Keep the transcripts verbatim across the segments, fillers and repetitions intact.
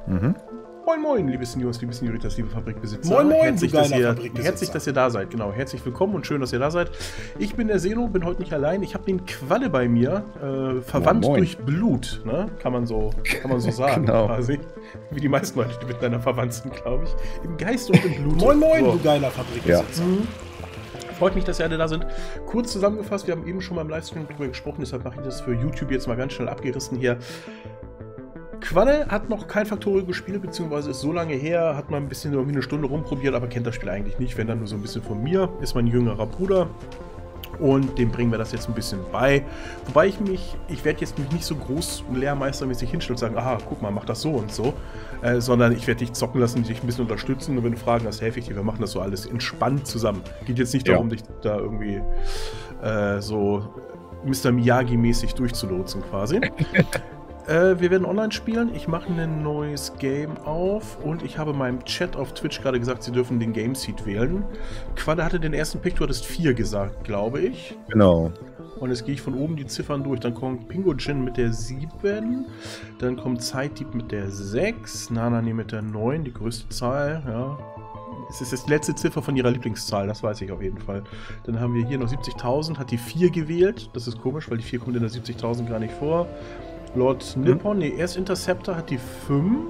Mhm. Moin moin, liebe Seniors, liebe Senioritas, liebe Fabrikbesitzer. Moin moin, herzlich, du dass geiler ihr, Fabrikbesitzer. herzlich, dass ihr da seid. Genau, herzlich willkommen und schön, dass ihr da seid. Ich bin der Seno, bin heute nicht allein. Ich habe den Qualle bei mir, äh, verwandt Moin, moin. durch Blut, ne? Kann man so, kann man so sagen. Genau. Quasi. Wie die meisten Leute, die miteinander verwandt sind, glaube ich. Im Geist und im Blut. Moin moin, So. du geiler Fabrikbesitzer. Mhm. Freut mich, dass ihr alle da sind. Kurz zusammengefasst, wir haben eben schon mal im Livestream drüber gesprochen, deshalb mache ich das für YouTube jetzt mal ganz schnell abgerissen hier. Qualle hat noch kein Factorio gespielt, beziehungsweise ist so lange her, hat mal ein bisschen irgendwie eine Stunde rumprobiert, aber kennt das Spiel eigentlich nicht, wenn dann nur so ein bisschen von mir. Ist mein jüngerer Bruder und dem bringen wir das jetzt ein bisschen bei. Wobei ich mich, ich werde jetzt mich nicht so groß lehrmeistermäßig hinstellen und sagen, aha, guck mal, mach das so und so, äh, sondern ich werde dich zocken lassen, dich ein bisschen unterstützen und wenn du Fragen hast, helfe ich dir. Wir machen das so alles entspannt zusammen. Geht jetzt nicht darum, Ja. dich da irgendwie äh, so Mister Miyagi-mäßig durchzulotsen quasi. Äh, wir werden online spielen. Ich mache ein neues Game auf und ich habe meinem Chat auf Twitch gerade gesagt, sie dürfen den Game Seed wählen. Qualle hatte den ersten Pick, du hattest vier gesagt, glaube ich. Genau. Und jetzt gehe ich von oben die Ziffern durch. Dann kommt Pingo Jin mit der sieben. Dann kommt Zeitdieb mit der sechs. Nanani mit der neun, die größte Zahl. Ja. Es ist die letzte Ziffer von ihrer Lieblingszahl, das weiß ich auf jeden Fall. Dann haben wir hier noch siebzigtausend, hat die vier gewählt. Das ist komisch, weil die vier kommt in der siebzigtausend gar nicht vor. Lord Nippon, nee, erst Interceptor hat die fünf.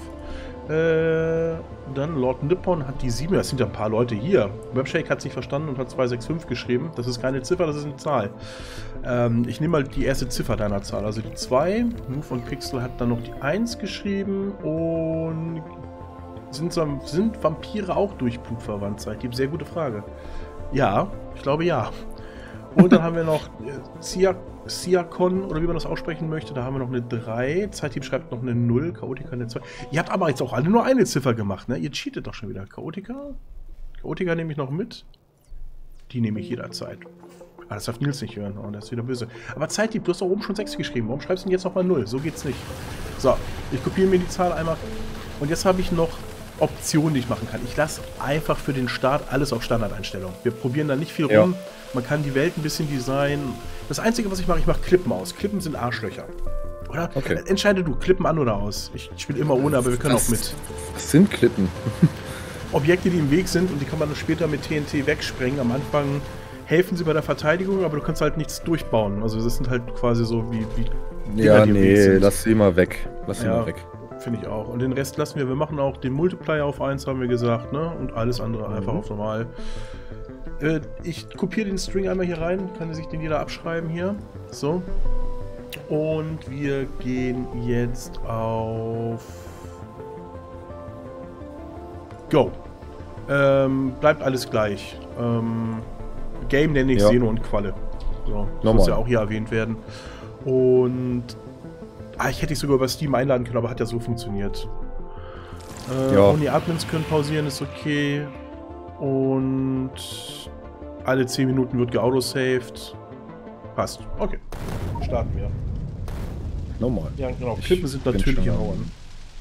Äh, dann Lord Nippon hat die sieben. Das sind ja ein paar Leute hier. Webshake hat sich verstanden und hat zwei sechs fünf geschrieben. Das ist keine Ziffer, das ist eine Zahl. Ähm, ich nehme mal die erste Ziffer deiner Zahl, also die zwei. Move und Pixel hat dann noch die eins geschrieben. Und sind, so, sind Vampire auch durch Blut verwandt? Seitdem sehr gute Frage. Ja, ich glaube ja. Und dann haben wir noch äh, Zia Siakon, oder wie man das aussprechen möchte, da haben wir noch eine drei. Zeitdieb schreibt noch eine null, Chaotica eine zwei. Ihr habt aber jetzt auch alle nur eine Ziffer gemacht, ne? Ihr cheatet doch schon wieder. Chaotica? Chaotica nehme ich noch mit. Die nehme ich jederzeit. Ah, das darf Nils nicht hören. Oh, der ist wieder böse. Aber Zeitdieb, du hast doch oben schon sechs geschrieben. Warum schreibst du denn jetzt nochmal null? So geht's nicht. So, ich kopiere mir die Zahl einmal. Und jetzt habe ich noch Optionen, die ich machen kann. Ich lasse einfach für den Start alles auf Standardeinstellung. Wir probieren da nicht viel Ja. rum. Man kann die Welt ein bisschen designen. Das Einzige, was ich mache, ich mache Klippen aus. Klippen sind Arschlöcher. Oder? Okay. Entscheide du, Klippen an oder aus. Ich spiele immer ohne, aber wir können Was- auch mit. Was sind Klippen? Objekte, die im Weg sind und die kann man dann später mit T N T wegsprengen. Am Anfang helfen sie bei der Verteidigung, aber du kannst halt nichts durchbauen. Also das sind halt quasi so wie, wie Ja, Dinger, die im Weg nee, sind. lass sie mal weg. Lass sie Ja. mal weg. Finde ich auch. Und den Rest lassen wir. Wir machen auch den Multiplier auf eins, haben wir gesagt, ne? Und alles andere einfach Mhm. auf normal. Äh, ich kopiere den String einmal hier rein, kann sich den jeder abschreiben hier. So. Und wir gehen jetzt auf Go. Ähm, bleibt alles gleich. Ähm, Game nenne ich Ja. Seno und Qualle. So, das Normal. muss ja auch hier erwähnt werden. Und ah, ich hätte dich sogar über Steam einladen können, aber hat ja so funktioniert. Äh, Ja. Und die Admins können pausieren, ist okay. Und alle zehn Minuten wird geautosaved. Passt. Okay. Starten wir. Normal. Ja, genau. Ich Klippen sind bin natürlich schon Auern.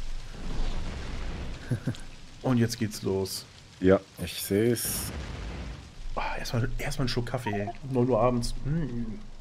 Und jetzt geht's los. Ja, ich sehe es. Ah, erstmal erstmal einen Schluck Kaffee, ey. Um neun Uhr abends. Mm.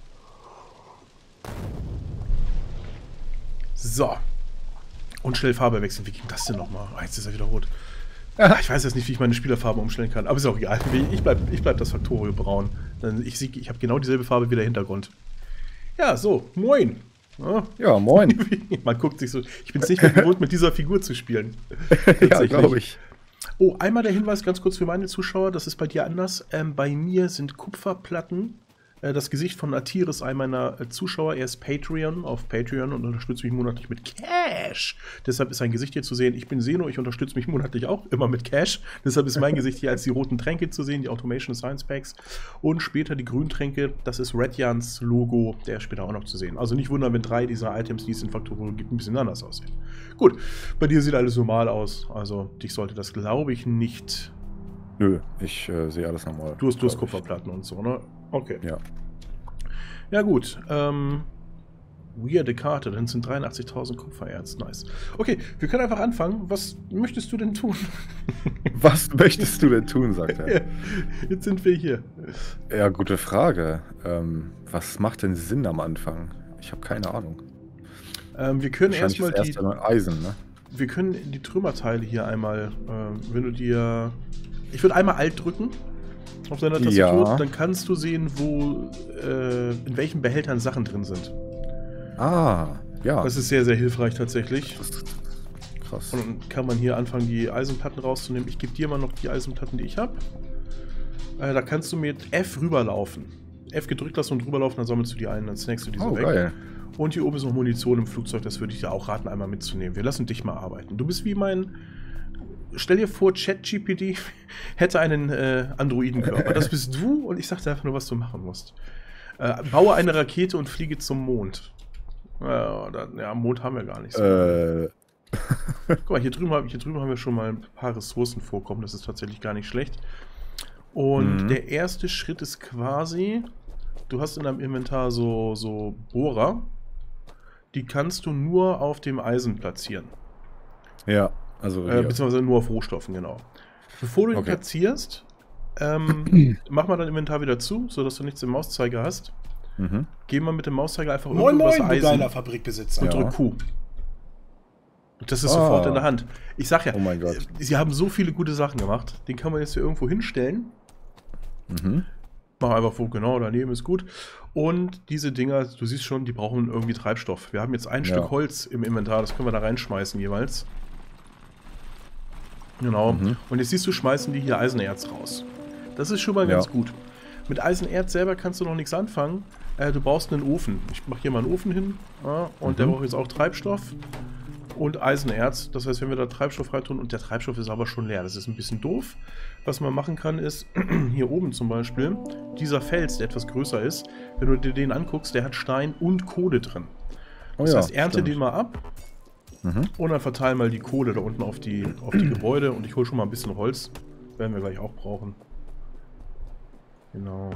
So. Und schnell Farbe wechseln. Wie ging das denn nochmal? Ah, jetzt ist er wieder rot. Ah, ich weiß jetzt nicht, wie ich meine Spielerfarbe umstellen kann. Aber ist auch egal. Ich bleib, ich bleib das Factorio braun. Dann ich sieg, ich habe genau dieselbe Farbe wie der Hintergrund. Ja, so. Moin. Ja. Ja, moin. Man guckt sich so. Ich bin es nicht mehr gewohnt, mit dieser Figur zu spielen. Ja, Tatsächlich. glaube ich. Oh, einmal der Hinweis ganz kurz für meine Zuschauer, das ist bei dir anders. Ähm, bei mir sind Kupferplatten. Äh, das Gesicht von Atiris, einem meiner äh, Zuschauer, er ist Patreon auf Patreon und unterstützt mich monatlich mit Cash. Deshalb ist sein Gesicht hier zu sehen. Ich bin Seno, ich unterstütze mich monatlich auch immer mit Cash. Deshalb ist mein Gesicht hier als die roten Tränke zu sehen, die Automation Science Packs. Und später die grünen Tränke, das ist Redjans Logo, der ist später auch noch zu sehen. Also nicht wundern, wenn drei dieser Items, die es in Factorio gibt, ein bisschen anders aussehen. Gut, bei dir sieht alles normal aus. Also dich sollte das, glaube ich, nicht... Nö, ich äh, sehe alles normal. Du hast, du hast glaub ich. Kupferplatten und so, ne? Okay. Ja. Ja gut, ähm... weirde Karte, dann sind dreiundachtzigtausend Kupfererz, nice. Okay, wir können einfach anfangen. Was möchtest du denn tun? Was möchtest du denn tun, sagt er. Ja, jetzt sind wir hier. Ja, gute Frage. Ähm, was macht denn Sinn am Anfang? Ich habe keine Ahnung. Ähm, wir können Wahrscheinlich erstmal das die... erste Mal Eisen, ne? wir können die Trümmerteile hier einmal, äh, wenn du dir... Ich würde einmal Alt drücken auf deiner Tastatur, Ja. dann kannst du sehen, wo, äh, in welchen Behältern Sachen drin sind. Ah, ja. Das ist sehr, sehr hilfreich tatsächlich. Krass. Und dann kann man hier anfangen, die Eisenplatten rauszunehmen. Ich gebe dir mal noch die Eisenplatten, die ich habe. Äh, da kannst du mit F rüberlaufen. F gedrückt lassen und rüberlaufen, dann sammelst du die ein, dann snackst du diese Oh, weg. geil. Und hier oben ist noch Munition im Flugzeug, das würde ich dir auch raten, einmal mitzunehmen. Wir lassen dich mal arbeiten. Du bist wie mein... Stell dir vor, ChatGPT hätte einen äh, Androidenkörper. Das bist du und ich sag dir einfach nur, was du machen musst. Äh, baue eine Rakete und fliege zum Mond. Ja, da, ja, Mond haben wir gar nicht so. Äh, Guck mal, hier drüben, hab- hier drüben haben wir schon mal ein paar Ressourcen vorkommen. Das ist tatsächlich gar nicht schlecht. Und Mhm. der erste Schritt ist quasi, du hast in deinem Inventar so, so Bohrer. Die kannst du nur auf dem Eisen platzieren. ja, also Äh, hier. beziehungsweise nur auf Rohstoffen, genau. Bevor du ihn Okay. platzierst, ähm, mach mal dein Inventar wieder zu, sodass du nichts im Mauszeiger hast. Mhm. Geh mal mit dem Mauszeiger einfach Moin irgendwo das moin, du Eisen geiler Fabrikbesitzer. und Ja. drück Q. Und das ist Ah. sofort in der Hand. Ich sag ja, Oh mein Gott. äh, sie haben so viele gute Sachen gemacht. Den kann man jetzt hier irgendwo hinstellen. Mhm. Mach einfach wo, genau, daneben ist gut. Und diese Dinger, du siehst schon, die brauchen irgendwie Treibstoff. Wir haben jetzt ein Ja. Stück Holz im Inventar, das können wir da reinschmeißen jeweils. Genau. Mhm. Und jetzt siehst du, schmeißen die hier Eisenerz raus. Das ist schon mal Ja. ganz gut. Mit Eisenerz selber kannst du noch nichts anfangen. Äh, du brauchst einen Ofen. Ich mache hier mal einen Ofen hin. Ja, und Mhm. der braucht jetzt auch Treibstoff und Eisenerz. Das heißt, wenn wir da Treibstoff reintun und der Treibstoff ist aber schon leer. Das ist ein bisschen doof. Was man machen kann, ist hier oben zum Beispiel, dieser Fels, der etwas größer ist, wenn du dir den anguckst, der hat Stein und Kohle drin. Oh Das ja, heißt, ernte stimmt. den mal ab Mhm. und dann verteil mal die Kohle da unten auf die, auf die Gebäude und ich hole schon mal ein bisschen Holz. Werden wir gleich auch brauchen. Genau.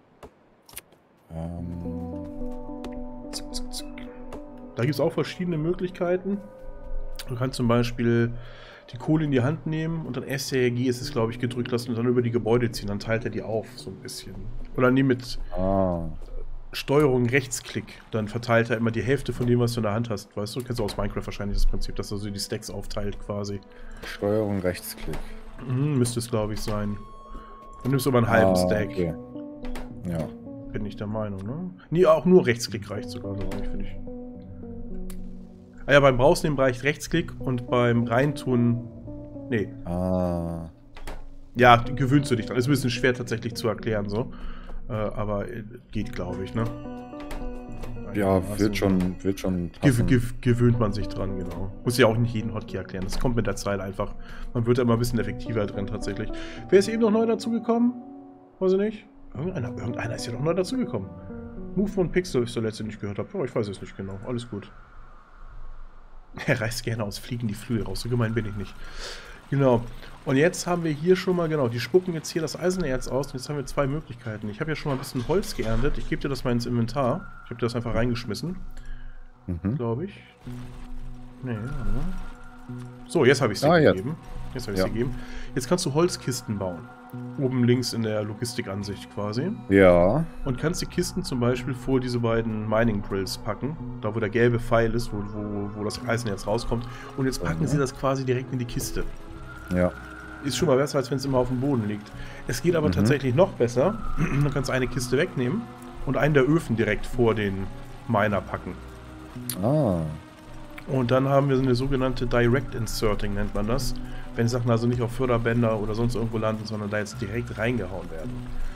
Ähm, Zack, zack, zack. Da gibt es auch verschiedene Möglichkeiten. Du kannst zum Beispiel die Kohle in die Hand nehmen und dann S T R G ist es, glaube ich, gedrückt lassen und dann über die Gebäude ziehen. Dann teilt er die auf, so ein bisschen. Oder nimm mit ah. Steuerung Rechtsklick. Dann verteilt er immer die Hälfte von dem, was du in der Hand hast. Weißt du, kennst du aus Minecraft wahrscheinlich das Prinzip, dass er so die Stacks aufteilt quasi. Steuerung Rechtsklick. Mhm, müsste es, glaube ich, sein. Du nimmst aber einen halben Ah, Stack. okay. Ja. Bin ich der Meinung, ne? Nee, auch nur Rechtsklick reicht sogar, glaube ich, finde ich. Ah ja, beim Rausnehmen reicht Rechtsklick und beim Reintun. Nee. Ah. Ja, gewöhnst du dich dran. Ist ein bisschen schwer tatsächlich zu erklären, so. Äh, aber äh, geht, glaube ich, ne? Ja, Also, wird schon, wird schon Gew passen. gew gewöhnt man sich dran, genau. Muss ja auch nicht jeden Hotkey erklären. Das kommt mit der Zeit einfach. Man wird da immer ein bisschen effektiver drin, tatsächlich. Wer ist eben noch neu dazugekommen? Weiß ich nicht. Irgendeiner, irgendeiner ist ja noch neu dazugekommen. Move von Pixel, ich der letzte nicht gehört habe. Ja, ich weiß es nicht genau. Alles gut. Er reißt gerne aus Fliegen die Flügel raus. So gemein bin ich nicht. Genau. Und jetzt haben wir hier schon mal, genau, die spucken jetzt hier das Eisenerz aus. Und jetzt haben wir zwei Möglichkeiten. Ich habe ja schon mal ein bisschen Holz geerntet. Ich gebe dir das mal ins Inventar. Ich habe dir das einfach reingeschmissen. Mhm. Glaube ich. Nee, warte mal. So, jetzt habe ich sie Ah, jetzt. gegeben. Jetzt habe ich Ja. sie gegeben. Jetzt kannst du Holzkisten bauen. Oben links in der Logistikansicht quasi. Ja. Und kannst die Kisten zum Beispiel vor diese beiden Mining Drills packen. Da, wo der gelbe Pfeil ist, wo, wo, wo das Eisen jetzt rauskommt. Und jetzt packen Ja. sie das quasi direkt in die Kiste. Ja. Ist schon mal besser, als wenn es immer auf dem Boden liegt. Es geht aber Mhm. tatsächlich noch besser. Du kannst eine Kiste wegnehmen und einen der Öfen direkt vor den Miner packen. Ah. Und dann haben wir so eine sogenannte Direct Inserting, nennt man das. Wenn Sachen also nicht auf Förderbänder oder sonst irgendwo landen, sondern da jetzt direkt reingehauen werden.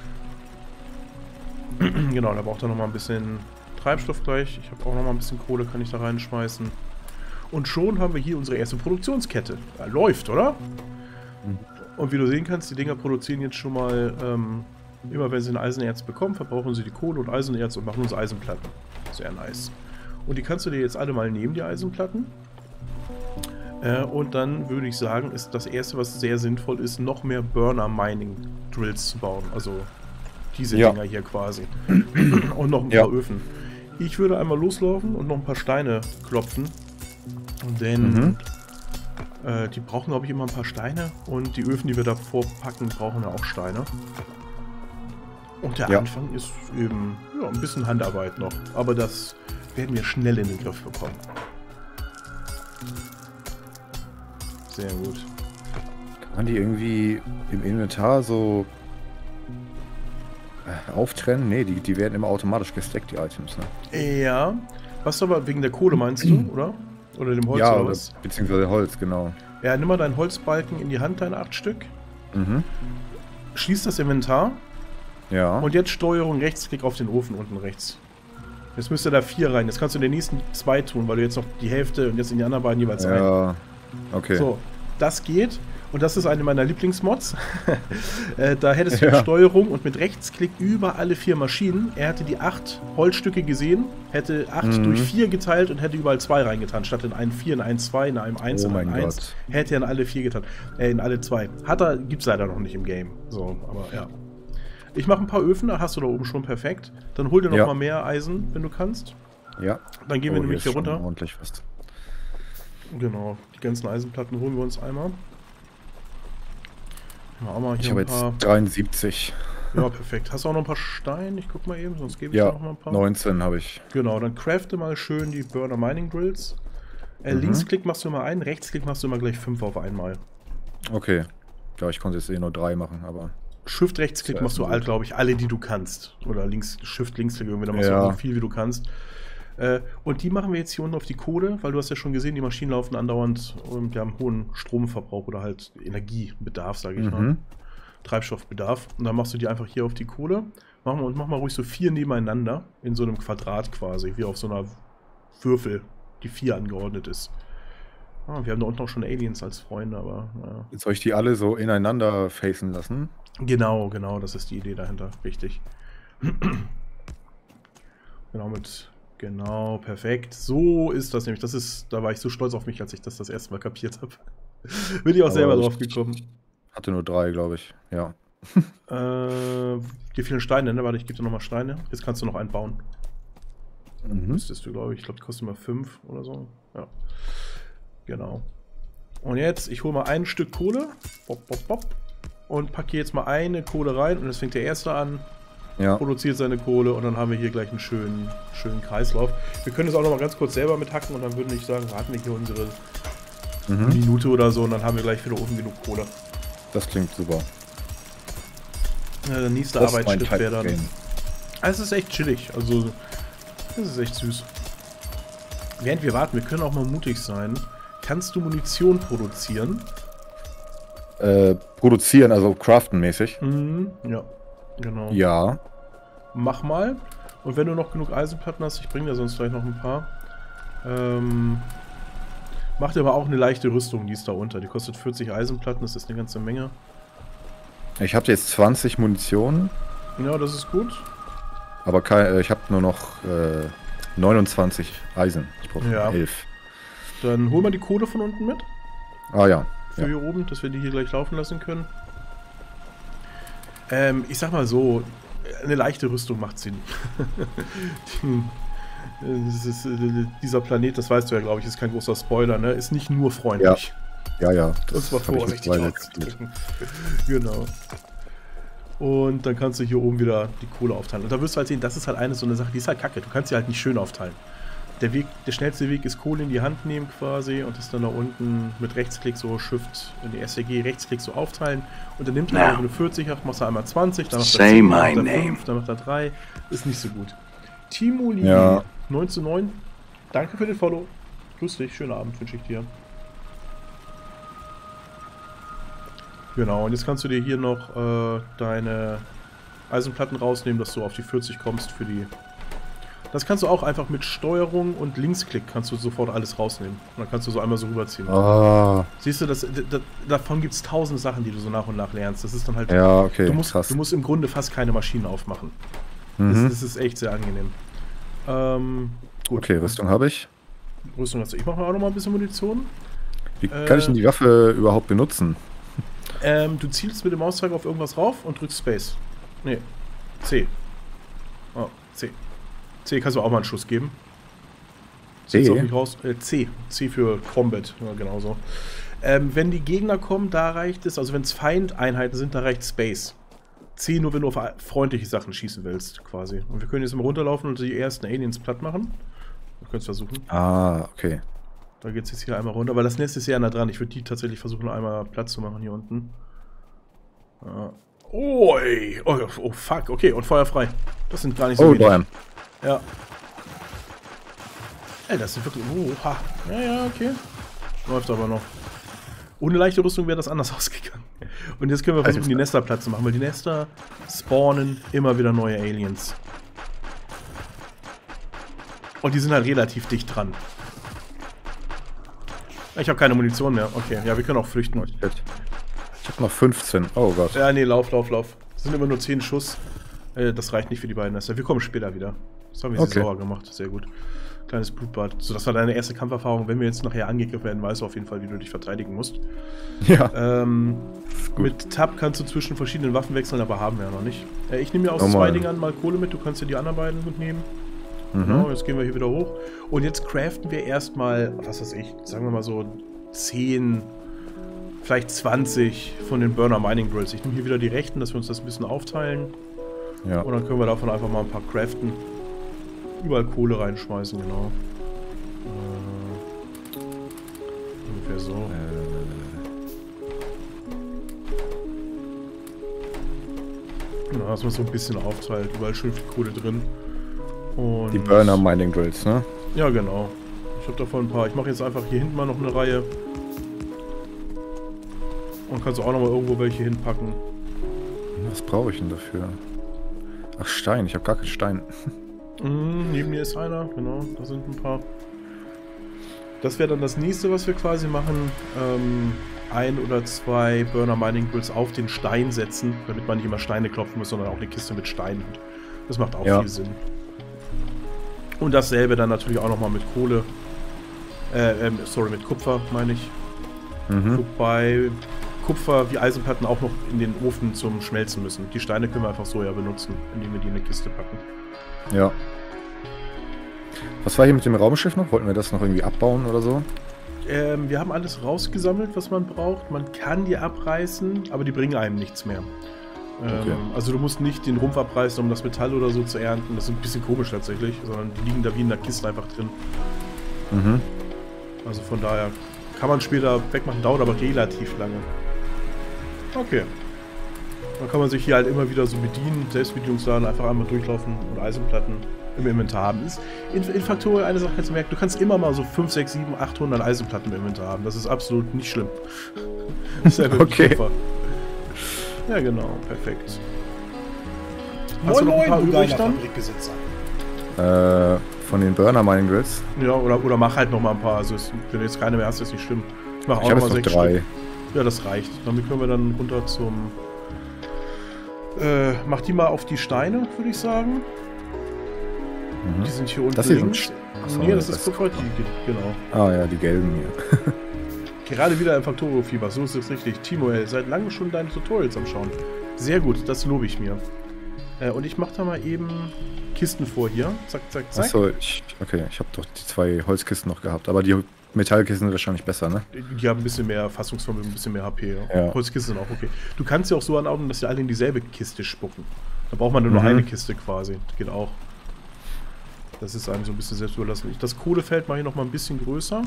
Genau, da braucht er nochmal ein bisschen Treibstoff gleich. Ich habe auch nochmal ein bisschen Kohle, kann ich da reinschmeißen. Und schon haben wir hier unsere erste Produktionskette. Ja, läuft, oder? Mhm. Und wie du sehen kannst, die Dinger produzieren jetzt schon mal, ähm, immer wenn sie ein Eisenerz bekommen, verbrauchen sie die Kohle und Eisenerz und machen uns Eisenplatten. Sehr nice. Und die kannst du dir jetzt alle mal nehmen, die Eisenplatten. Äh, und dann würde ich sagen, ist das erste, was sehr sinnvoll ist, noch mehr Burner-Mining-Drills zu bauen. Also diese Ja. Dinger hier quasi. Und noch ein Ja. paar Öfen. Ich würde einmal loslaufen und noch ein paar Steine klopfen. Denn Mhm. äh, die brauchen, glaube ich, immer ein paar Steine. Und die Öfen, die wir davor packen, brauchen ja auch Steine. Und der Ja. Anfang ist eben ja, ein bisschen Handarbeit noch. Aber das werden wir schnell in den Griff bekommen. Sehr gut. Kann man die irgendwie im Inventar so äh, auftrennen? Nee, die, die werden immer automatisch gestackt, die Items, ne? Ja. Was aber wegen der Kohle meinst du, oder? Oder dem Holz ja, oder oder was? beziehungsweise Holz, genau. Ja, nimm mal deinen Holzbalken in die Hand, deine acht Stück. Mhm. Schließ das Inventar. Ja. Und jetzt Steuerung Rechtsklick auf den Ofen unten rechts. Jetzt müsste da vier rein. Jetzt kannst du in den nächsten zwei tun, weil du jetzt noch die Hälfte und jetzt in die anderen beiden jeweils ein. Ja, okay. So, das geht. Und das ist eine meiner Lieblingsmods. äh, da hättest du Ja. mit Steuerung und mit Rechtsklick über alle vier Maschinen. Er hätte die acht Holzstücke gesehen, hätte acht Mhm. durch vier geteilt und hätte überall zwei reingetan. Statt in einen vier, in einen zwei, in einem eins, Oh in einem mein eins. Gott. Hätte er in alle vier getan. Äh, in alle zwei. Hat er, gibt's leider noch nicht im Game. So, aber ja. Ich mache ein paar Öfen, da hast du da oben schon perfekt. Dann hol dir noch Ja. mal mehr Eisen, wenn du kannst. Ja. Dann gehen wir Oh, nämlich ist hier schon runter. ordentlich fast. Genau, die ganzen Eisenplatten holen wir uns einmal. Ja, auch mal Ich hier habe ein paar. jetzt dreiundsiebzig. Ja, perfekt. Hast du auch noch ein paar Steine? Ich guck mal eben, sonst gebe ich Ja, dir noch mal ein paar. neunzehn habe ich. Genau, dann crafte mal schön die Burner Mining Drills. Äh, Mhm. Linksklick machst du immer einen, Rechtsklick machst du immer gleich fünf auf einmal. Okay. Ja, ich konnte jetzt eh nur drei machen, aber. Shift Rechtsklick Sehr machst du gut. all, glaube ich, alle, die du kannst. Oder links, Shift Linksklick irgendwie, dann machst Ja. du so viel, wie du kannst. Äh, und die machen wir jetzt hier unten auf die Kohle, weil du hast ja schon gesehen, die Maschinen laufen andauernd und die haben hohen Stromverbrauch oder halt Energiebedarf, sage ich mal. Mhm. Treibstoffbedarf. Und dann machst du die einfach hier auf die Kohle. Mach mal, und mach mal ruhig so vier nebeneinander, in so einem Quadrat quasi, wie auf so einer Würfel, die vier angeordnet ist. Ah, wir haben da unten auch schon Aliens als Freunde, aber ja. Jetzt soll ich die alle so ineinander facen lassen? Genau, genau, das ist die Idee dahinter. Richtig. Genau, mit. Genau, perfekt. So ist das nämlich. Das ist, da war ich so stolz auf mich, als ich das das erste Mal kapiert habe. Bin ich auch Aber selber ich- drauf gekommen. Hatte nur drei, glaube ich. Ja. Äh, dir fehlen Steine, ne? Warte, ich gebe dir nochmal Steine. Jetzt kannst du noch einen bauen. Mhm. Müsstest du, glaube ich. Ich glaube, die kosten immer fünf oder so. Ja. Genau. Und jetzt, ich hole mal ein Stück Kohle. Bop, bop, bop. Und packe jetzt mal eine Kohle rein. Und jetzt fängt der erste an, Ja. produziert seine Kohle. Und dann haben wir hier gleich einen schönen, schönen Kreislauf. Wir können es auch noch mal ganz kurz selber mit hacken. Und dann würde ich sagen, warten wir hier unsere Mhm. Minute oder so. Und dann haben wir gleich für den Ofen genug Kohle. Das klingt super. Ja, der nächste Das ist mein Arbeitsschritt Type wäre of dann. Game. Ah, es ist echt chillig. Also, das ist echt süß. Während wir warten, wir können auch mal mutig sein. Kannst du Munition produzieren? Äh, produzieren, also craften-mäßig. Mhm, ja, genau. Ja. Mach mal. Und wenn du noch genug Eisenplatten hast, ich bringe dir sonst gleich noch ein paar. Ähm, mach dir aber auch eine leichte Rüstung, die ist da unter. Die kostet vierzig Eisenplatten, das ist eine ganze Menge. Ich habe jetzt zwanzig Munition, Ja, das ist gut. aber kein, äh, ich habe nur noch äh, neunundzwanzig Eisen. Ich brauche Ja. elf. Dann hol mal die Kohle von unten mit. Ah ja. Für Ja. hier oben, dass wir die hier gleich laufen lassen können. Ähm, ich sag mal so, eine leichte Rüstung macht Sinn. Die- das ist, äh, dieser Planet, das weißt du ja, glaube ich, ist kein großer Spoiler, ne? Ist nicht nur freundlich. Ja, ja. Und zwar hab ich vorsichtig mittlerweile jetzt auszudrücken. Genau. Und dann kannst du hier oben wieder die Kohle aufteilen. Und da wirst du halt sehen, das ist halt eine so eine Sache, die ist halt kacke. Du kannst sie halt nicht schön aufteilen. Der Weg, der schnellste Weg ist Kohle in die Hand nehmen quasi und das dann da unten mit Rechtsklick so Shift in die S R G Rechtsklick so aufteilen. Und dann nimmt er, Now. wenn du vierzig hast, machst du einmal zwanzig, dann macht er Say zehn, my dann macht er name. fünf, dann macht er drei. Ist nicht so gut. Timo Lee, Ja. neun zu neun. Danke für den Follow. Grüß dich, schönen Abend wünsche ich dir. Genau, und jetzt kannst du dir hier noch äh, deine Eisenplatten rausnehmen, dass du auf die vierzig kommst für die. Das kannst du auch einfach mit Steuerung und Linksklick kannst du sofort alles rausnehmen. Und dann kannst du so einmal so rüberziehen. Ah, Siehst du, das, da, davon gibt es tausend Sachen, die du so nach und nach lernst. Das ist dann halt. ja, okay. du, musst, krass. du musst im Grunde fast keine Maschinen aufmachen. Mhm. Das, das ist echt sehr angenehm. Ähm, gut. Okay, Rüstung habe ich. Rüstung hast du. Ich mache auch noch mal ein bisschen Munition. Wie Äh, kann ich denn die Waffe überhaupt benutzen? Ähm, du zielst mit dem Mauszeiger auf irgendwas rauf und drückst Space. Nee. C. Oh, C. C kannst du auch mal einen Schuss geben. C? Sieht's auch nicht raus. Äh, C. C für Combat. Ja, genau so. Ähm, wenn die Gegner kommen, da reicht es, also wenn es Feindeinheiten sind, da reicht Space. C nur, wenn du auf freundliche Sachen schießen willst, quasi. Und wir können jetzt mal runterlaufen und die ersten Aliens platt machen. Wir können es versuchen. Ah, okay. Da geht es jetzt hier einmal runter, weil das Nest ist sehr nah dran. Ich würde die tatsächlich versuchen, einmal Platz zu machen hier unten. Ja. Oh, ey. Oh, oh, fuck. Okay, und Feuer frei. Das sind gar nicht so Oh, wenig. Brian. Ja. Ey, das sind wirklich... Oh, ha. Ja, ja, okay. Läuft aber noch. Ohne leichte Rüstung wäre das anders ausgegangen. Und jetzt können wir versuchen, die Nester Platz zu machen, weil die Nester spawnen immer wieder neue Aliens. Und die sind halt relativ dicht dran. Ich habe keine Munition mehr. Okay, ja, wir können auch flüchten. Ich habe noch fünfzehn. Oh Gott. Ja, nee, lauf, lauf, lauf. Das sind immer nur zehn Schuss. Äh, das reicht nicht für die beiden Nester. Wir kommen später wieder. Das haben wir Okay. okay. sauer gemacht. Sehr gut. Kleines Blutbad. So, das war deine erste Kampferfahrung. Wenn wir jetzt nachher angegriffen werden, weißt du auf jeden Fall, wie du dich verteidigen musst. Ja. Ähm, mit Tab kannst du zwischen verschiedenen Waffen wechseln, aber haben wir ja noch nicht. Äh, ich nehme mir aus Oh zwei Mann. Dingern mal Kohle mit. Du kannst dir die anderen beiden mitnehmen. Mhm. Genau, jetzt gehen wir hier wieder hoch. Und jetzt craften wir erstmal, was weiß ich, sagen wir mal so zehn, vielleicht zwanzig von den Burner Mining Drills. Ich nehme hier wieder die rechten, dass wir uns das ein bisschen aufteilen. Ja. Und dann können wir davon einfach mal ein paar craften. Überall Kohle reinschmeißen, genau. Äh, ungefähr so. Ja, dass man so ein bisschen aufteilt. Überall schön viel Kohle drin. Und Die Burner Mining Drills, ne? ja, genau. Ich habe davon ein paar. Ich mache jetzt einfach hier hinten mal noch eine Reihe. Und kannst du auch noch mal irgendwo welche hinpacken. Was brauche ich denn dafür? Ach, Stein. Ich habe gar keinen Stein. Mhm, neben mir ist einer, genau. Da sind ein paar. Das wäre dann das nächste, was wir quasi machen. Ähm, ein oder zwei Burner Mining Drills auf den Stein setzen, damit man nicht immer Steine klopfen muss, sondern auch eine Kiste mit Steinen hat. Das macht auch Ja. viel Sinn. Und dasselbe dann natürlich auch nochmal mit Kohle. Äh, ähm, sorry, mit Kupfer, meine ich. Mhm. Wobei Kupfer wie Eisenplatten auch noch in den Ofen zum Schmelzen müssen. Die Steine können wir einfach so ja benutzen, indem wir die in eine Kiste packen. Ja. Was war hier mit dem Raumschiff noch? Wollten wir das noch irgendwie abbauen oder so? Ähm, wir haben alles rausgesammelt, was man braucht. Man kann die abreißen, aber die bringen einem nichts mehr. Ähm, Okay. Also du musst nicht den Rumpf abreißen, um das Metall oder so zu ernten. Das ist ein bisschen komisch tatsächlich, sondern die liegen da wie in der Kiste einfach drin. Mhm. Also von daher kann man später wegmachen, dauert aber relativ lange. Okay. Dann kann man sich hier halt immer wieder so bedienen, Selbstbedienungsladen, einfach einmal durchlaufen und Eisenplatten im Inventar haben. Ist in, in Factorio eine Sache zu merken, du kannst immer mal so fünf, sechs, sieben, achthundert Eisenplatten im Inventar haben. Das ist absolut nicht schlimm. Das ist ja wirklich Okay. super. Ja genau, perfekt. Hast Moin du noch ein paar moin, du übrig geiler dann? Fabrikbesitzer. Äh, von den Burner Mining Drills? Ja, oder, oder mach halt noch mal ein paar. Also es, wenn du jetzt keine mehr hast, ist nicht schlimm. Ich mach Ich auch habe noch mal jetzt noch sechs drei. Stück. Ja, das reicht. Damit können wir dann runter zum... Äh, mach die mal auf die Steine, würde ich sagen. Mhm. Die sind hier unten Das hier sind links. St- Achso, nee, das das ist ist- Kupfer, die, genau. Ah ja, die gelben hier. Gerade wieder im Factorio-Fieber, so ist es richtig. Timo, ey, seit langem schon deine Tutorials am Schauen. Sehr gut, das lobe ich mir. Äh, und ich mach da mal eben Kisten vor hier. Zack, zack, zack. Achso, ich, okay, ich habe doch die zwei Holzkisten noch gehabt, aber die Metallkisten sind wahrscheinlich besser, ne? Die haben ein bisschen mehr Fassungsvermögen, ein bisschen mehr H P. Ja. Ja. Holzkisten sind auch okay. Du kannst sie auch so anordnen, dass sie alle in dieselbe Kiste spucken. Da braucht man nur noch Mhm. eine Kiste quasi. Geht auch. Das ist einem so ein bisschen selbst überlassen. Das Kohlefeld mache ich noch mal ein bisschen größer.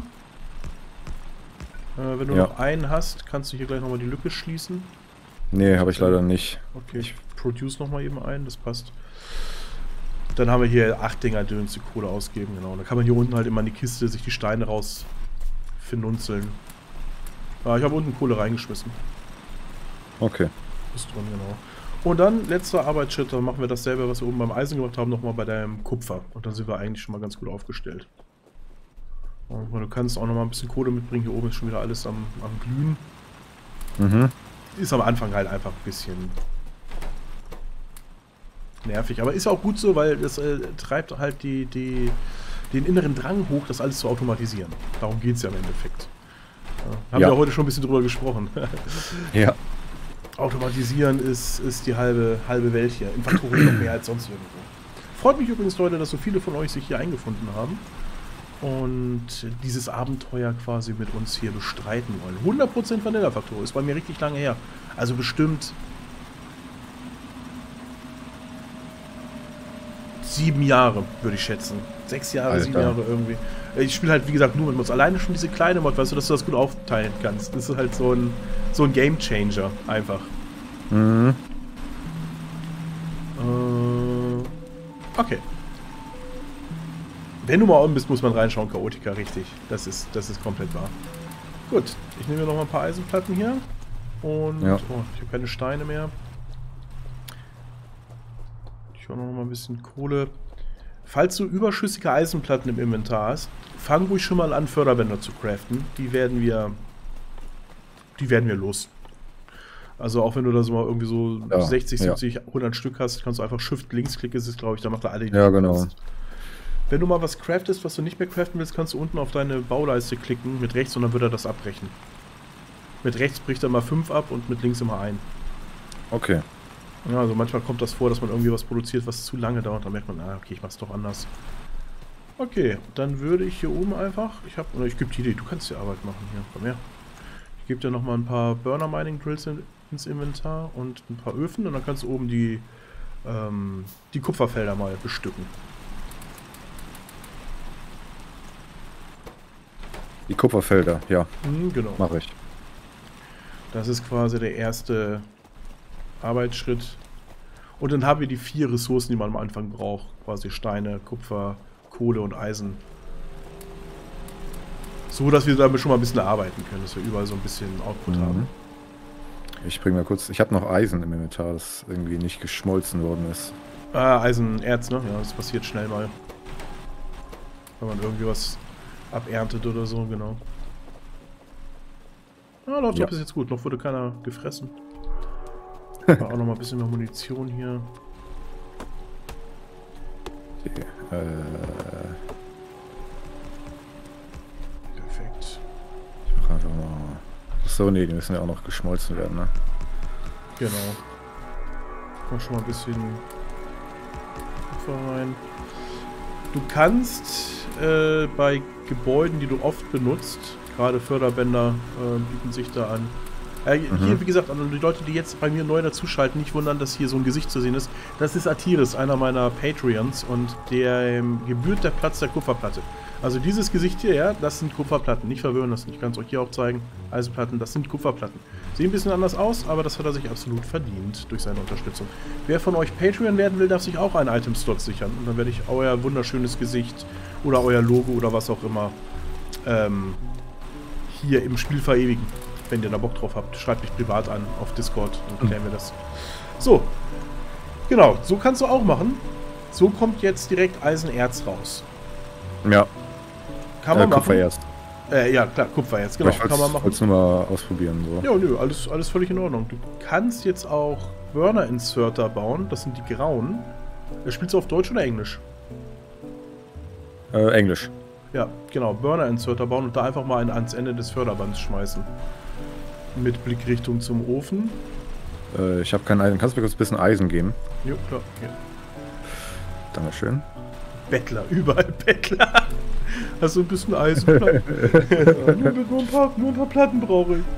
Äh, wenn du Ja. noch einen hast, kannst du hier gleich noch mal die Lücke schließen. Nee, habe ich leider nicht. Okay, ich produce noch mal eben einen, das passt. Dann haben wir hier acht Dinger Döns, die Kohle ausgeben, genau. Dann kann man hier unten halt immer in die Kiste sich die Steine raus vernunzeln. Ja, ich habe unten Kohle reingeschmissen. Okay. Ist drin, genau. Und dann, letzter Arbeitsschritt, dann machen wir dasselbe, was wir oben beim Eisen gemacht haben, nochmal bei deinem Kupfer. Und dann sind wir eigentlich schon mal ganz gut aufgestellt. Und du kannst auch nochmal ein bisschen Kohle mitbringen. Hier oben ist schon wieder alles am, am Glühen. Mhm. Ist am Anfang halt einfach ein bisschen nervig. Aber ist auch gut so, weil das äh, treibt halt die, die, den inneren Drang hoch, das alles zu automatisieren. Darum geht es ja im Endeffekt. Ja, haben Ja. wir heute schon ein bisschen drüber gesprochen. Ja. Automatisieren ist, ist die halbe, halbe Welt hier. Im Faktorio noch mehr als sonst irgendwo. Freut mich übrigens, Leute, dass so viele von euch sich hier eingefunden haben und dieses Abenteuer quasi mit uns hier bestreiten wollen. hundert Prozent Vanilla Faktorio ist bei mir richtig lange her. Also bestimmt sieben Jahre, würde ich schätzen. Sechs Jahre, Alter. sieben Jahre irgendwie. Ich spiele halt, wie gesagt, nur mit Mods. Alleine schon diese kleine Mod, weißt du, dass du das gut aufteilen kannst. Das ist halt so ein, so ein Game Changer, einfach. Mhm. Äh, okay. Wenn du mal on bist, muss man reinschauen, Chaotica, richtig. Das ist, das ist komplett wahr. Gut, ich nehme mir noch mal ein paar Eisenplatten hier. Und, ja. oh, ich habe keine Steine mehr. Ich hole noch mal ein bisschen Kohle. Falls du überschüssige Eisenplatten im Inventar hast, fang ruhig schon mal an, Förderbänder zu craften. Die werden wir, die werden wir los. Also auch wenn du da so mal irgendwie so ja, sechzig, ja. siebzig, hundert Stück hast, kannst du einfach Shift-Linksklick, ist es, glaube ich, da macht er alle. Ja, genau. Kannst. Wenn du mal was craftest, was du nicht mehr craften willst, kannst du unten auf deine Bauleiste klicken mit rechts und dann wird er das abbrechen. Mit rechts bricht er mal fünf ab und mit links immer ein. Okay. Ja, also manchmal kommt das vor, dass man irgendwie was produziert, was zu lange dauert. Dann merkt man, ah, okay, ich mach's doch anders. Okay, dann würde ich hier oben einfach, ich habe, oder ich gebe dir die, du kannst die Arbeit machen hier, komm her. Ich gebe dir nochmal ein paar Burner Mining Drills in, ins Inventar und ein paar Öfen und dann kannst du oben die, ähm, die Kupferfelder mal bestücken. Die Kupferfelder, ja. Mhm, genau. Mache ich. Das ist quasi der erste Arbeitsschritt. Und dann haben wir die vier Ressourcen, die man am Anfang braucht. Quasi Steine, Kupfer, Kohle und Eisen. So, dass wir damit schon mal ein bisschen arbeiten können, dass wir überall so ein bisschen Output mhm. haben. Ich bringe mal kurz, ich habe noch Eisen im Inventar, das irgendwie nicht geschmolzen worden ist. Ah, Eisenerz, ne? Ja, das passiert schnell mal. Wenn man irgendwie was aberntet oder so, genau. Ah, läuft ja. bis jetzt gut. Noch wurde keiner gefressen. War auch noch mal ein bisschen mehr Munition hier. Okay, äh... Perfekt. Ich mache einfach mal... Achso, nee, die müssen ja auch noch geschmolzen werden, ne? Genau. Mach schon mal ein bisschen Kupfer rein. Du kannst äh, bei Gebäuden, die du oft benutzt, gerade Förderbänder äh, bieten sich da an. Äh, mhm. Hier, wie gesagt, an die Leute, die jetzt bei mir neu dazuschalten, nicht wundern, dass hier so ein Gesicht zu sehen ist. Das ist Atiris, einer meiner Patreons, und der ähm, gebührt der Platz der Kupferplatte. Also dieses Gesicht hier, ja, das sind Kupferplatten. Nicht verwirren lassen. Ich kann es euch hier auch zeigen. Eisenplatten, das sind Kupferplatten. Sehen ein bisschen anders aus, aber das hat er sich absolut verdient durch seine Unterstützung. Wer von euch Patreon werden will, darf sich auch einen Item-Slot sichern. Und dann werde ich euer wunderschönes Gesicht oder euer Logo oder was auch immer ähm, hier im Spiel verewigen. Wenn ihr da Bock drauf habt, schreibt mich privat an auf Discord und klären wir das. So, genau, so kannst du auch machen. So kommt jetzt direkt Eisenerz raus. Ja. Kann man äh, machen. Kupfer erst. Äh, ja, klar, Kupfer jetzt, genau. Ich kann man machen. Ich wollte es nur mal ausprobieren. So. Ja, nö, alles, alles völlig in Ordnung. Du kannst jetzt auch Burner-Inserter bauen, das sind die grauen. Spielst du auf Deutsch oder Englisch? Äh, Englisch. Ja, genau, Burner-Inserter bauen und da einfach mal ans Ende des Förderbands schmeißen. Mit Blickrichtung zum Ofen. Äh, ich habe kein Eisen. Kannst du mir kurz ein bisschen Eisen geben? Jo, klar. Ja. Dankeschön. Bettler, überall Bettler. Hast du ein bisschen Eisenplatten? Ja, nur, nur, ein paar, nur ein paar Platten brauche ich.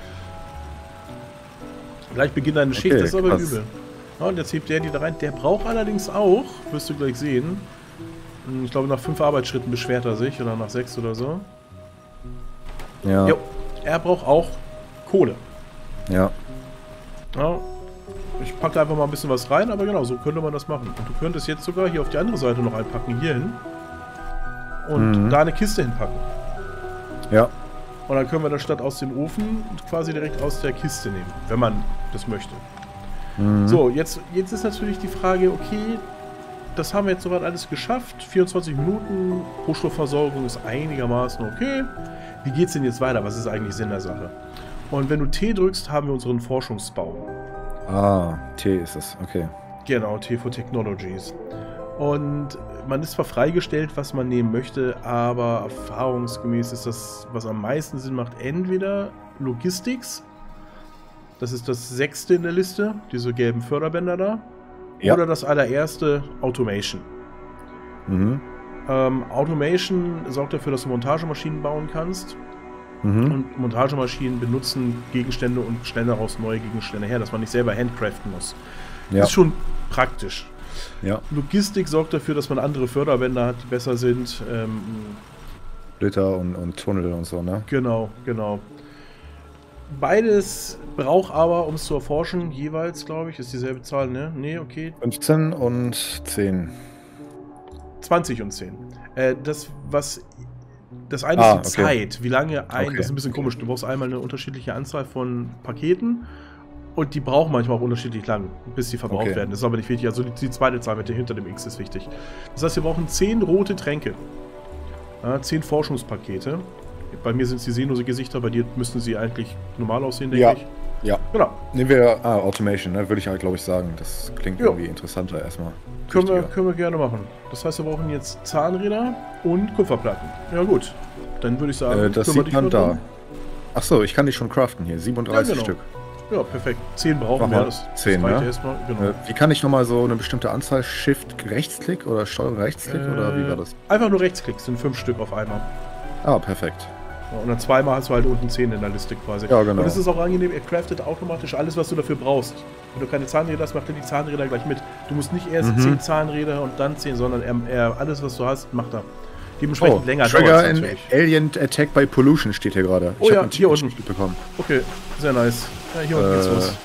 Gleich beginnt eine Schicht, Okay, das ist aber krass. übel. Ja, und jetzt hebt der die da rein. Der braucht allerdings auch, wirst du gleich sehen. Ich glaube, nach fünf Arbeitsschritten beschwert er sich oder nach sechs oder so. Ja. Jo, er braucht auch Kohle. Ja. Ja. Ich packe da einfach mal ein bisschen was rein, aber genau, so könnte man das machen. Und du könntest jetzt sogar hier auf die andere Seite noch einpacken, hier hin. Und Mhm. da eine Kiste hinpacken. Ja. Und dann können wir das statt aus dem Ofen quasi direkt aus der Kiste nehmen, wenn man das möchte. Mhm. So, jetzt, jetzt ist natürlich die Frage, okay, das haben wir jetzt soweit alles geschafft. vierundzwanzig Minuten, Rohstoffversorgung ist einigermaßen okay. Wie geht's denn jetzt weiter? Was ist eigentlich Sinn der Sache? Und wenn du T drückst, haben wir unseren Forschungsbaum. Ah, T ist es, okay. Genau, T for Technologies. Und man ist zwar freigestellt, was man nehmen möchte, aber erfahrungsgemäß ist das, was am meisten Sinn macht, entweder Logistics, das ist das sechste in der Liste, diese gelben Förderbänder da, Ja. oder das allererste, Automation. Mhm. Ähm, Automation sorgt dafür, dass du Montagemaschinen bauen kannst. Mhm. Und Montagemaschinen benutzen Gegenstände und stellen daraus neue Gegenstände her, dass man nicht selber handcraften muss. Ja. Ist schon praktisch. Ja. Logistik sorgt dafür, dass man andere Förderbänder hat, die besser sind. Ähm, Splitter und, und Tunnel und so, ne? Genau, genau. Beides braucht aber, um es zu erforschen, jeweils, glaube ich, ist dieselbe Zahl, ne? Ne, okay. fünfzehn und zehn. zwanzig und zehn. Äh, das, was. Das eine Ah, ist die okay. Zeit, wie lange ein. Okay. Das ist ein bisschen komisch. Du brauchst einmal eine unterschiedliche Anzahl von Paketen und die brauchen manchmal auch unterschiedlich lang, bis sie verbraucht Okay. werden. Das ist aber nicht wichtig. Also die, die zweite Zahl mit der hinter dem X ist wichtig. Das heißt, wir brauchen zehn rote Tränke. Ja, zehn Forschungspakete. Bei mir sind es die sehnlose Gesichter, bei dir müssten sie eigentlich normal aussehen, denke Ja. ich. Ja. Genau. Nehmen wir ah, Automation, ne? Würde ich halt, glaube ich, sagen. Das klingt Ja. irgendwie interessanter erstmal. Können wir, Wichtiger. können wir gerne machen. Das heißt, wir brauchen jetzt Zahnräder und Kupferplatten. Ja gut. Dann würde ich sagen, Äh, das kümmere sieht dich man mal da. drum. Achso, ich kann die schon craften hier. siebenunddreißig Ja, genau. Stück. Ja, perfekt. zehn brauchen Machen wir. wir. Das, zehn, das reicht ne? erstmal. Genau. Äh, wie kann ich nochmal so eine bestimmte Anzahl Shift Rechtsklick oder Steuerung Rechtsklick oder wie war das? Einfach nur Rechtsklick, sind fünf Stück auf einmal. Ah, perfekt. Ja, und dann zweimal hast du halt unten zehn in der Liste quasi. Ja, genau. Und es ist auch angenehm, er craftet automatisch alles, was du dafür brauchst. Wenn du keine Zahnräder hast, macht er die Zahnräder gleich mit. Du musst nicht erst Mhm. zehn Zahnräder und dann zehn, sondern er, er, alles, was du hast, macht er. Dementsprechend Oh, länger Trigger dauert's in natürlich. Alien Attack by Pollution steht hier gerade. Oh ja, hab ein hier Tipp unten. bekommen. Okay, sehr nice. Ja, hier unten geht's Äh. los.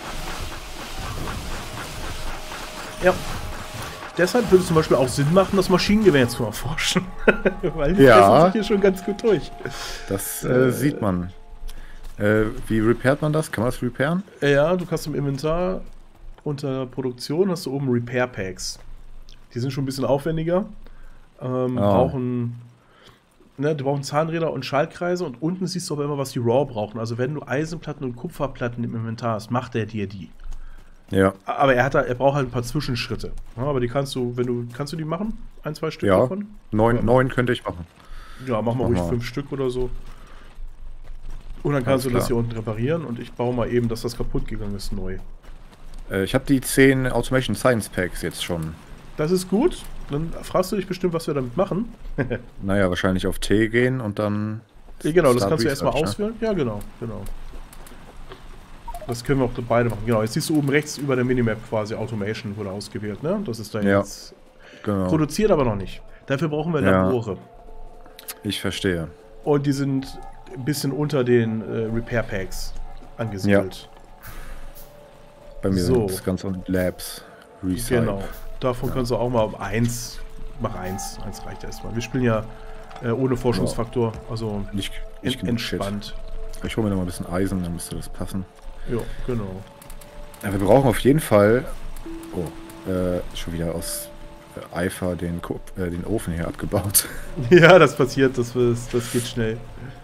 Ja. Deshalb würde es zum Beispiel auch Sinn machen, das Maschinengewehr zu erforschen. Weil die Ja. fressen sich hier schon ganz gut durch. Das äh, Äh. sieht man. Äh, wie repairt man das? Kann man das repairen? Ja, du kannst im Inventar unter Produktion hast du oben Repair Packs. Die sind schon ein bisschen aufwendiger. Ähm, Ah. brauchen, ne, die brauchen Zahnräder und Schaltkreise und unten siehst du aber immer, was die Raw brauchen. Also wenn du Eisenplatten und Kupferplatten im Inventar hast, macht er dir die. Ja. Aber er hat da, er braucht halt ein paar Zwischenschritte. Ja, aber die kannst du, wenn du, kannst du die machen? Ein, zwei Stück Ja. davon? Neun, Ja. neun könnte ich machen. Ja, mach mal Mach ruhig mal. fünf Stück oder so. Und dann kannst Alles du das klar. hier unten reparieren und ich baue mal eben, dass das kaputt gegangen ist, neu. Äh, ich habe die zehn Automation Science Packs jetzt schon. Das ist gut. Dann fragst du dich bestimmt, was wir damit machen. Naja, wahrscheinlich auf T gehen und dann. Ja, genau, das Start kannst du erstmal Research, auswählen. Ja, genau, genau. Das können wir auch beide machen. Genau, jetzt siehst du oben rechts über der Minimap quasi Automation wurde ausgewählt, ne? Das ist da Ja. jetzt. Ne? Genau. Produziert aber noch nicht. Dafür brauchen wir Ja. Labore. Ich verstehe. Und die sind ein bisschen unter den äh, Repair Packs angesiedelt. Bei mir So. sind es ganz unten Labs. Recycle. Genau. Davon Ja. kannst du auch mal um eins. Mach eins. Eins reicht erstmal. Wir spielen ja äh, ohne Forschungsfaktor. Also Nicht, en nicht genug Shit. entspannt. Ich hole mir noch mal ein bisschen Eisen, dann müsste das passen. Ja, genau. Ja, wir brauchen auf jeden Fall. Oh, äh, schon wieder aus äh, Eifer den, Ko äh, den Ofen hier abgebaut. Ja, das passiert. Das, das, das geht schnell.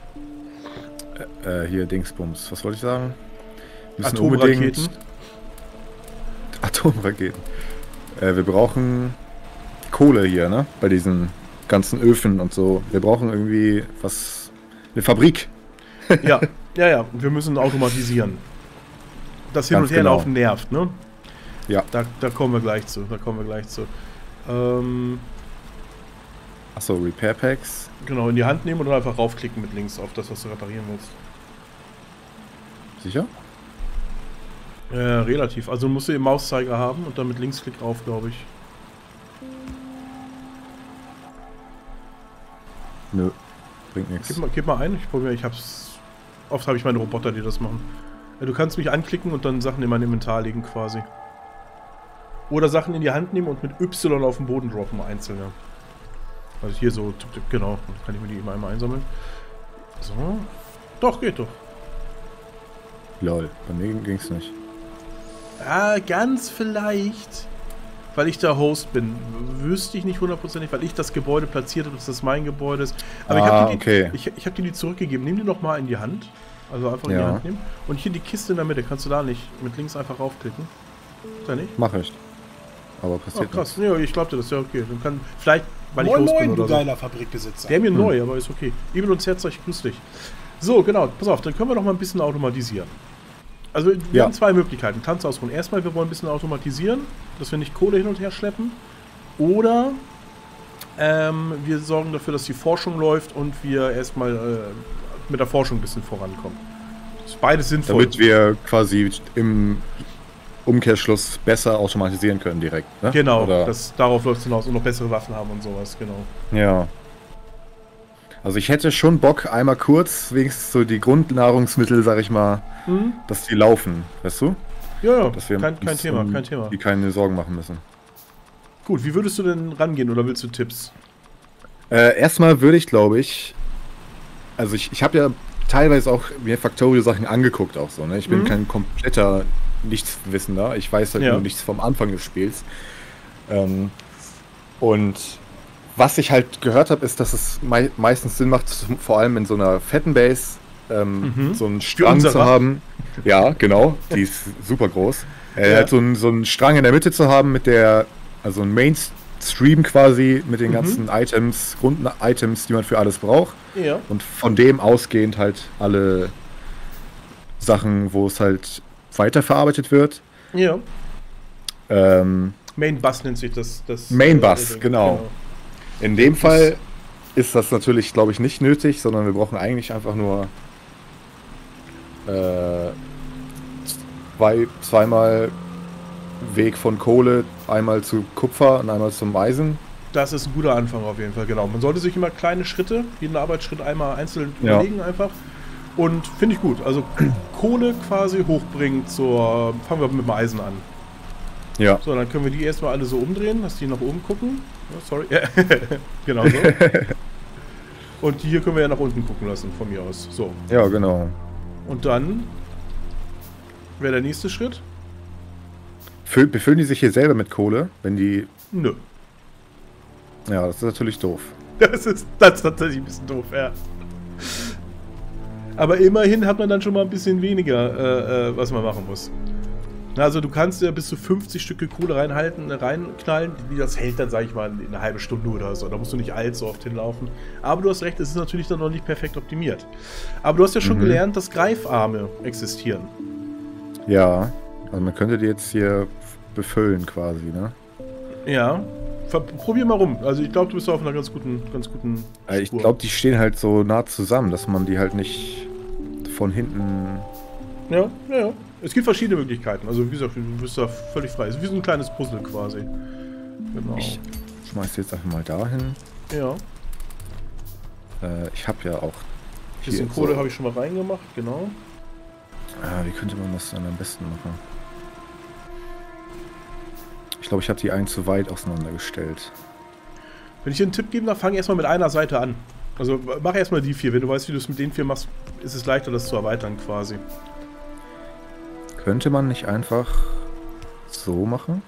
äh, hier Dingsbums. Was wollte ich sagen? Wir müssen Atomraketen. unbedingt- Atomraketen. Äh, wir brauchen Kohle hier, ne? Bei diesen ganzen Öfen und so. Wir brauchen irgendwie was. Eine Fabrik. Ja, ja, ja. Wir müssen automatisieren. Das Hin- Ganz und Herlaufen genau. nervt, ne? Ja. Da, da kommen wir gleich zu. Da kommen wir gleich zu. Ähm, Achso, Repair Packs. genau, in die Hand nehmen und dann einfach raufklicken mit links auf das, was du reparieren willst. Sicher? Äh, relativ. Also musst du den Mauszeiger haben und dann mit Linksklick drauf, glaube ich. Nö. Bringt nichts. Gib mal, gib mal ein, ich probiere, ich hab's. Oft habe ich meine Roboter, die das machen. Ja, du kannst mich anklicken und dann Sachen in mein Inventar legen quasi. Oder Sachen in die Hand nehmen und mit Y auf den Boden droppen, einzelne. Also hier so, tipp, tipp, genau. Dann kann ich mir die eben einmal einsammeln. So. Doch, geht doch. Lol, bei mir ging's nicht. Ah, ganz vielleicht, weil ich der Host bin. Wüsste ich nicht hundertprozentig, weil ich das Gebäude platziert habe, dass das mein Gebäude ist. Aber ich Ah, habe die, okay. ich, ich hab dir die zurückgegeben. Nimm die noch mal in die Hand. Also einfach in die Ja. Hand nehmen. Und hier die Kiste in der Mitte. Kannst du da nicht mit links einfach raufklicken? Da nicht? Mach ich. Aber Oh, passiert krass. Ja, ich glaubte das ist ja okay. Dann kann, vielleicht, weil ich Moin Host bin moin, du oder so. geiler Fabrikbesitzer. Der mir Hm. neu, aber ist okay. Ebel und Herzog, grüß dich. So, genau. Pass auf, dann können wir noch mal ein bisschen automatisieren. Also, wir Ja. haben zwei Möglichkeiten. Tanz ausruhen. Erstmal, wir wollen ein bisschen automatisieren, dass wir nicht Kohle hin und her schleppen. Oder ähm, wir sorgen dafür, dass die Forschung läuft und wir erstmal äh, mit der Forschung ein bisschen vorankommen. Das ist beides sinnvoll. Damit wir quasi im Umkehrschluss besser automatisieren können direkt. Ne? Genau, Oder, das, darauf läuft es hinaus und noch bessere Waffen haben und sowas, genau. ja. Also ich hätte schon Bock, einmal kurz, wenigstens so die Grundnahrungsmittel, sag ich mal, Mhm. dass die laufen, weißt du? Ja, ja, Dass wir kein, kein uns Thema, um kein Thema. die keine Sorgen machen müssen. Gut, wie würdest du denn rangehen oder willst du Tipps? Äh, erstmal würde ich, glaube ich, also ich, ich habe ja teilweise auch mir Factorio-Sachen angeguckt auch so, ne? Ich bin Mhm. kein kompletter Nichtswissender, ich weiß halt Ja. nur nichts vom Anfang des Spiels. Ähm, und was ich halt gehört habe, ist, dass es mei meistens Sinn macht, vor allem in so einer fetten Base, ähm, Mhm. so einen Strang zu unsere. haben. Ja, genau, die ist super groß. Äh, Ja. halt so, einen, so einen Strang in der Mitte zu haben, mit der, also ein Mainstream quasi, mit den Mhm. ganzen Items, Grund-Items, die man für alles braucht. Ja. Und von dem ausgehend halt alle Sachen, wo es halt weiterverarbeitet wird. Ja. Ähm, Main Bus nennt sich das. das Main äh, Bus, Ding. genau. In dem Fall ist das natürlich, glaube ich, nicht nötig, sondern wir brauchen eigentlich einfach nur äh, zwei, zweimal Weg von Kohle, einmal zu Kupfer und einmal zum Eisen. Das ist ein guter Anfang auf jeden Fall, genau. Man sollte sich immer kleine Schritte, jeden Arbeitsschritt einmal einzeln Ja. überlegen einfach. Und finde ich gut. Also Kohle quasi hochbringen zur. Fangen wir mit dem Eisen an. Ja. So, dann können wir die erstmal alle so umdrehen, dass die nach oben gucken. Oh, sorry. Ja, genau so. Und die hier können wir ja nach unten gucken lassen, von mir aus. So. Ja, genau. Und dann wäre der nächste Schritt. Füll, befüllen die sich hier selber mit Kohle, wenn die... Nö. Ja, das ist natürlich doof. Das ist, das ist tatsächlich ein bisschen doof, ja. Aber immerhin hat man dann schon mal ein bisschen weniger, äh, äh, was man machen muss. Na, also du kannst ja bis zu fünfzig Stücke Kohle reinhalten, reinknallen. Das hält dann, sag ich mal, eine halbe Stunde oder so. Da musst du nicht allzu oft hinlaufen. Aber du hast recht, es ist natürlich dann noch nicht perfekt optimiert. Aber du hast ja schon Mhm. gelernt, dass Greifarme existieren. Ja, also man könnte die jetzt hier befüllen quasi, ne? Ja. Ver probier mal rum. Also ich glaube, du bist auf einer ganz guten, ganz guten Äh, Ich Spur. glaube, die stehen halt so nah zusammen, dass man die halt nicht von hinten... Ja, ja, ja. Es gibt verschiedene Möglichkeiten. Also wie gesagt, du bist da völlig frei. Es ist wie so ein kleines Puzzle quasi. Genau. Ich schmeiß die jetzt einfach mal dahin. Ja. Äh, ich habe ja auch... Ein bisschen so- Kohle habe ich schon mal reingemacht, genau. Ah, wie könnte man das dann am besten machen? Ich glaube, ich habe die einen zu weit auseinandergestellt. Wenn ich dir einen Tipp geben darf, fang erstmal mit einer Seite an. Also mach erstmal die vier. Wenn du weißt, wie du es mit den vier machst, ist es leichter, das zu erweitern quasi. Könnte man nicht einfach so machen?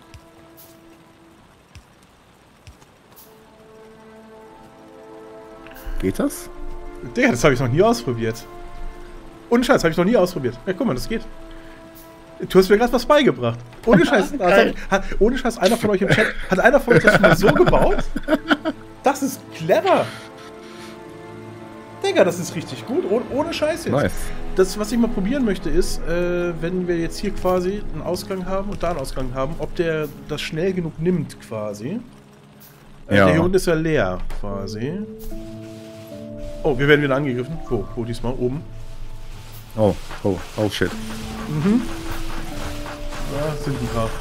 Geht das? Digga, das habe ich noch nie ausprobiert. Ohne Scheiß, habe ich noch nie ausprobiert. Ja, guck mal, das geht. Du hast mir gerade was beigebracht. Ohne Scheiß. Das hab ich, hat, ohne Scheiß, einer von euch im Chat, hat einer von euch das schon mal so gebaut? Das ist clever. Digga, das ist richtig gut. Oh, ohne Scheiß jetzt. Nice. Das, was ich mal probieren möchte, ist, äh, wenn wir jetzt hier quasi einen Ausgang haben und da einen Ausgang haben, ob der das schnell genug nimmt quasi. Äh, Ja. Der hier unten ist ja leer quasi. Oh, wir werden wieder angegriffen. Wo? Wo diesmal? Oben. Oh, oh, oh shit. Ja, sind ein paar.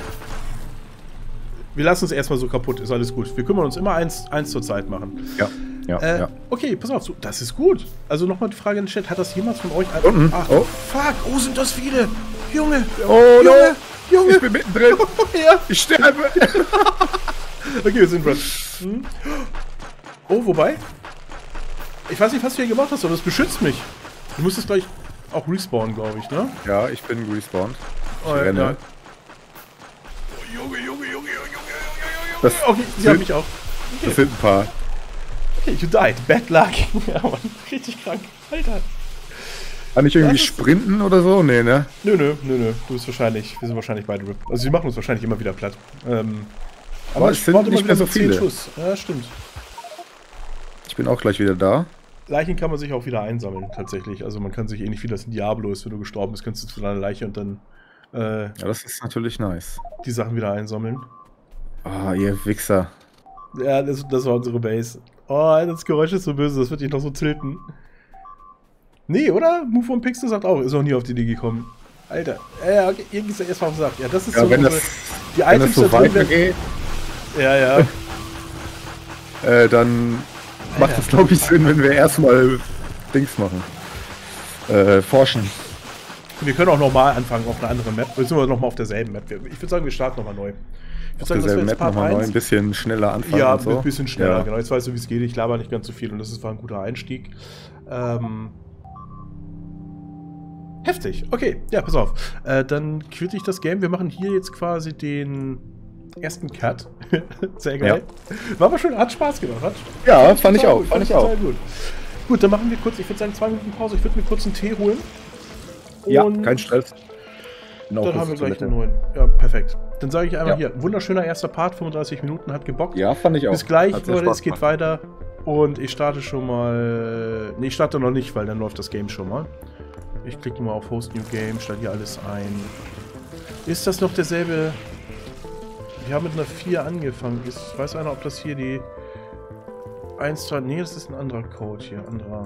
Wir lassen es erstmal so kaputt, ist alles gut. Wir kümmern uns immer eins, eins zur Zeit machen. Ja, ja, Äh, ja. Okay, pass auf, so, das ist gut. Also nochmal die Frage in den Chat, hat das jemand von euch... Unten, Ach, oh. fuck, oh, sind das viele. Junge, Oh, Junge, Junge. Ich bin mittendrin. Ja. Ich sterbe. Okay, wir sind dran. Hm. Oh, wobei? Ich weiß nicht, was du hier gemacht hast, aber das beschützt mich. Du musstest gleich auch respawnen, glaube ich, ne? Ja, ich bin respawned. Oh, renne. ja. Oh, Junge, Junge, Junge, Junge, Junge, Junge, Das Junge. Okay, sie sind- haben mich auch. Das sind ein paar. Okay, you died. Bad luck. Ja, Mann, richtig krank. Alter. Kann ich irgendwie Das ist- sprinten oder so? Nee, ne? Nö, nö, nö, nö. Du bist wahrscheinlich, wir sind wahrscheinlich beide RIP. Also sie machen uns wahrscheinlich immer wieder platt. Ähm, Aber es sind braucht immer nicht wieder mehr so mit zehn viele. Schuss. Ja, stimmt. Ich bin auch gleich wieder da. Leichen kann man sich auch wieder einsammeln, tatsächlich. Also man kann sich ähnlich wie das in Diablo ist, wenn du gestorben bist, kannst du zu deiner Leiche und dann äh, Ja, das ist natürlich nice. die Sachen wieder einsammeln. Ah, ihr Wichser. Ja, das, das war unsere Base. Oh, das Geräusch ist so böse, das wird dich noch so tilten. Nee, oder? Move von Pixel sagt auch, ist noch nie auf die Idee gekommen. Alter, ja, ja, okay, irgendwie ist er erstmal gesagt. Ja, das ist Ja, so wenn unsere, das, die wenn das Items so da drin werden- weitergeht, Ja, ja. äh, dann macht das, glaube ich, Sinn, wenn wir erstmal Dings machen. Äh, forschen. Wir können auch nochmal anfangen auf einer anderen Map. Wir sind wir nochmal auf derselben Map. Ich würde sagen, wir starten nochmal neu. Ich würde sagen, dass wir Map nochmal neu ein bisschen schneller anfangen. Ja, und so. ein bisschen schneller, ja. genau. Jetzt weißt du, wie es geht. Ich laber nicht ganz so viel und das war ein guter Einstieg. Ähm... Heftig. Okay, ja, pass auf. Äh, dann quitte ich das Game. Wir machen hier jetzt quasi den ersten Cut. Sehr geil. Ja. War aber schön, hat Spaß gemacht. Hat ja, fand ich auch. Gut, fand ich auch. Gut. Gut, dann machen wir kurz, ich würde sagen, zwei Minuten Pause. Ich würde mir kurz einen Tee holen. Und ja, kein Stress. No, dann haben wir gleich einen neuen. Ja, perfekt. Dann sage ich einmal ja. hier, wunderschöner erster Part, fünfunddreißig Minuten, hat gebockt. Ja, fand ich auch. Bis gleich, Leute, es geht weiter. Und ich starte schon mal... Ne, ich starte noch nicht, weil dann läuft das Game schon mal. Ich klicke mal auf Host New Game, stelle hier alles ein. Ist das noch derselbe... Wir haben mit einer vier angefangen. Ist, weiß einer, ob das hier die... eins, zwei... Ne, das ist ein anderer Code hier. Anderer...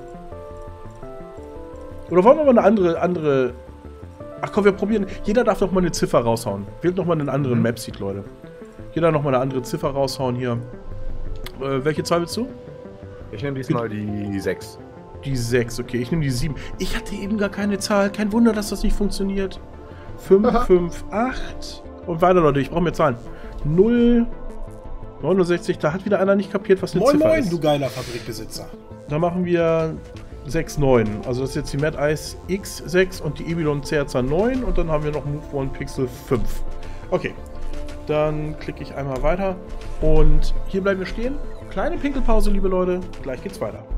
Oder wollen wir mal eine andere... andere Ach komm, wir probieren. Jeder darf noch mal eine Ziffer raushauen. Wählt noch mal einen anderen mhm. Mapseed, Leute. Jeder noch mal eine andere Ziffer raushauen hier. Äh, welche Zahl willst du? Ich nehme diesmal die sechs. Die sechs, okay. Ich nehme die sieben. Ich hatte eben gar keine Zahl. Kein Wunder, dass das nicht funktioniert. fünf, fünf, acht. Und weiter, Leute. Ich brauche mehr Zahlen. null, neunundsechzig. Da hat wieder einer nicht kapiert, was eine moin, Ziffer moin, ist. Moin, du geiler Fabrikbesitzer. Da machen wir sechs, neun. Also das ist jetzt die Mad Ice X sechs und die Ebilon C R Z neun. Und dann haben wir noch Move One Pixel fünf. Okay. Dann klicke ich einmal weiter. Und hier bleiben wir stehen. Kleine Pinkelpause, liebe Leute. Gleich geht's weiter.